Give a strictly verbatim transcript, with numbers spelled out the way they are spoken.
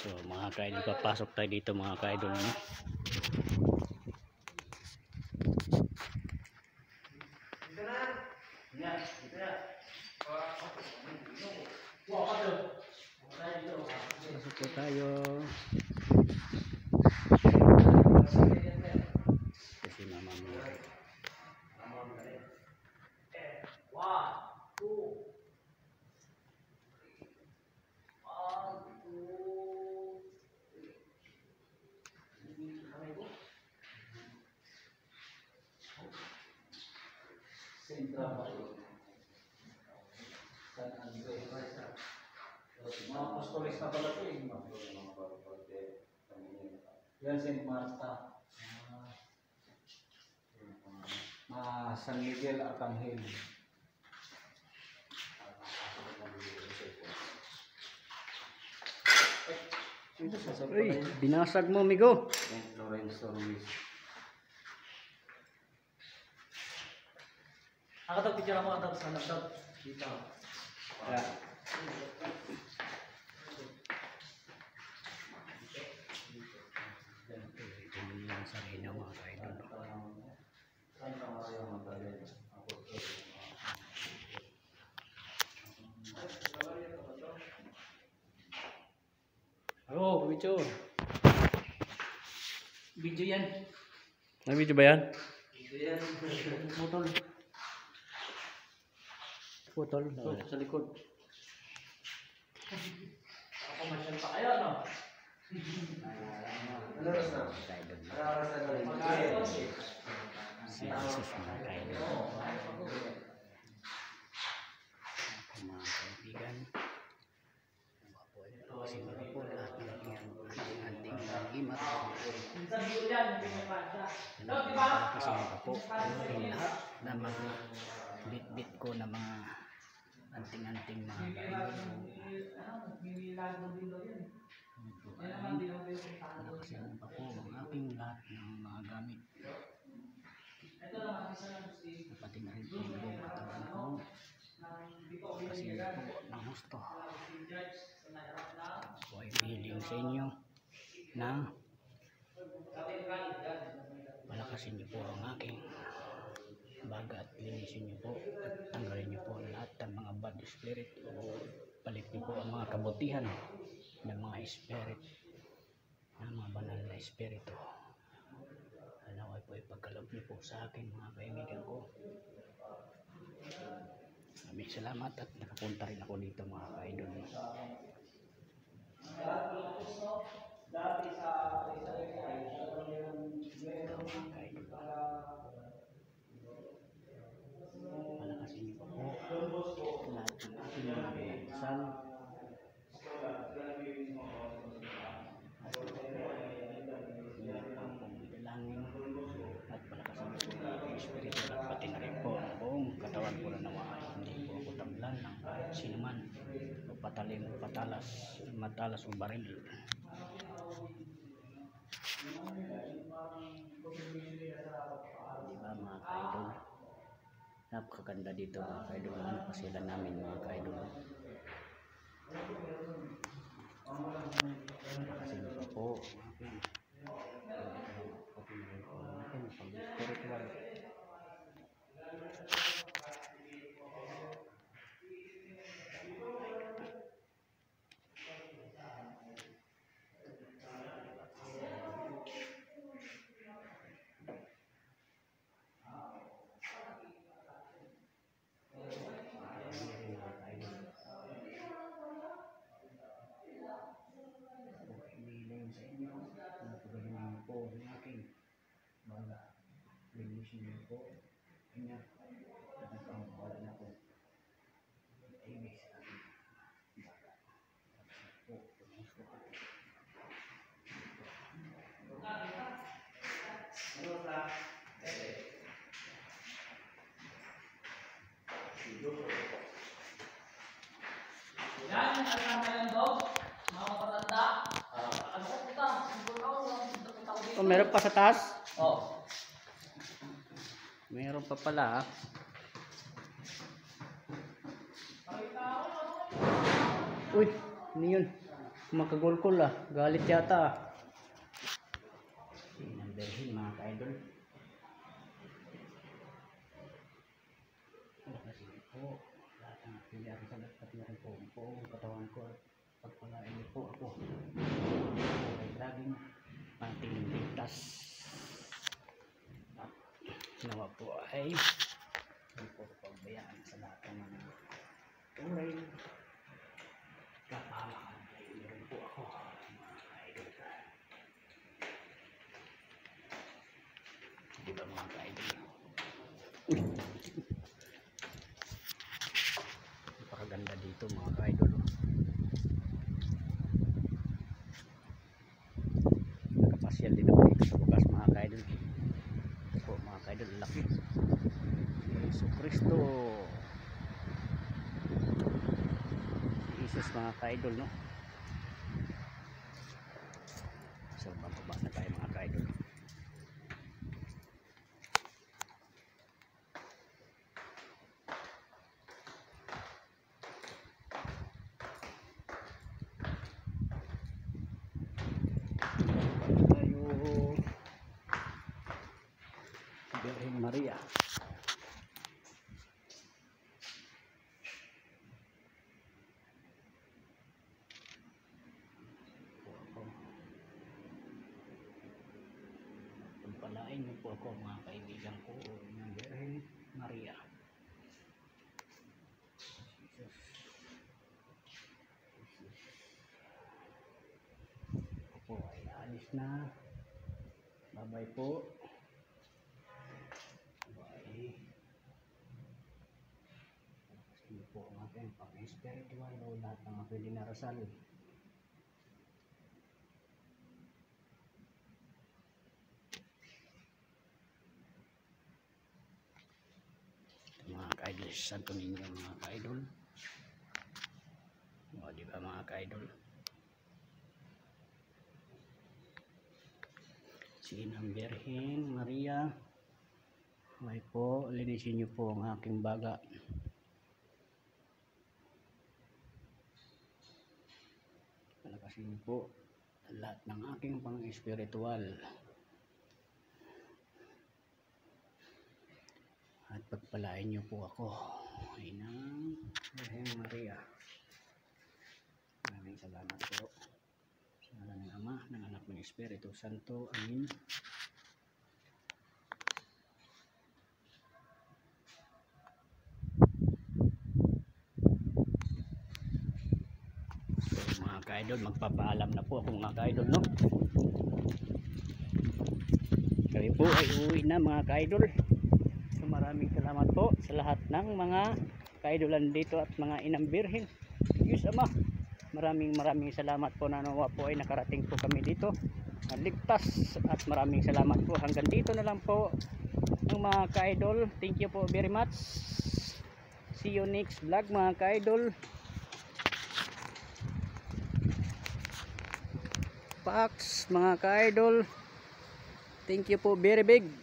So mga ka-idol, papasok tayo dito mga ka-idol, no? Pasok po tayo. Kasi mama mo. Mga apostolis na pala ito eh. Yan Saint Marta. Ah, San Miguel Arcangel. Uy, binasag mo, amigo. Saint Lorenzo Ruiz. Ako daw picture mo daw sa laptop dito. Yeah. Sa inyo mga ka-idol. Santa Maria Magdalena. Oh, video. Video yan. May video ba yan? Video yan. Motor. Putol. Oh, sa likod. Ako masyal pa kayo, no? Ano oras na? Ka-idol. Ano oras na? Si Jesus mga ka-idol. Mga kaibigan. Kasi mga po lahat ng anting imat. Minsan dito yan, hindi mo pa siya. Kasi mga po yung lahat na mga bit-bit ko na mga anting-anting mga ka-idol. Kasi mga po ang aking lahat ng mga gamit. Pati na rin po yung buong katawan ko. Kasi po ng gusto. Ako ay hiling sa inyo na palakasin niyo po ang aking baga at linisin niyo po at tanggalin niyo po lahat ng mga bad spirit o palit niyo po ang mga kabutihan ng mga spirit, ng mga banal na espiritu. Naway po ipagkaloob niyo po sa akin mga kaibigan ko. Maraming salamat at nakapunta rin ako dito mga ka-idol. Palakasin niyo po po lahat ng aking mga pinagdasal. At palakasin niyo po ang espiritu at pati na rin po ang buong katawan ko na nawa. Hindi po ako tamlan ng kahit sino man o patalim, patalas, matalas o baril. Diba mga ka-idol? Napakaganda dito mga ka-idol. Ano pa sila namin mga ka-idol? Kasi pa po aking pag-spiritual. Yan, ang kanta yan daw. Mga patanda. Ano ko puta? Oh, meron pa sa taas? Oh. Meron pa pala. Uy, ano yun? Makagulkol ah. Galit yata. Sinamberhin mga ka-idol. Kasi po, lahat ng pilihan sa lahat na rin po po ang katawan ko at pagpalain niyo po ako. Ay laging panatiling ligtas. At nawa po ay hindi po pagbayaan sa lahat ng mga tulay. Kapamakan ay meron po ako mga ka-idol. Di ba mga ka-idol? Napakaganda dito mga ka-idol. Nakapasyal din ako dito sa bukas mga ka-idol. Ito po mga ka-idol, laki. Yesu Cristo. Jesus mga ka-idol, no? So bababa na tayo mga ka-idol. Birhen Maria. Pagpalain niyo po ako mga kaibigan ko ng Birhen Maria. Jesus. Jesus. Ako po ay alis na. Bye-bye po. Hindi po ang aking pang-spiritual o lahat ng aking dinarasal. Mga ka-idol, santo ninyo mga ka-idol. O diba mga ka-idol? Si Inang Birhen Maria, may po, linisin niyo po ang aking baga. Palakasin niyo po lahat ng aking pang-espiritual. At pagpalain niyo po ako, Inang Birhen Maria. Maraming salamat po. Sa ngalan ng Ama, ng Anak, ng Espiritu Santo. Amin. Mga ka-idol, magpapaalam na po ako mga ka-idol, no? Kami po ay uwi na mga ka-idol. So maraming salamat po sa lahat ng mga ka-idolan dito at mga Inang Birhen. Diyos Ama, maraming maraming salamat po na nawa po ay nakarating po kami dito. Ligtas at maraming salamat po. Hanggang dito na lang po ang mga ka-idol. Thank you po very much. See you next vlog mga ka-idol. Pax mga ka-idol, thank you po very big.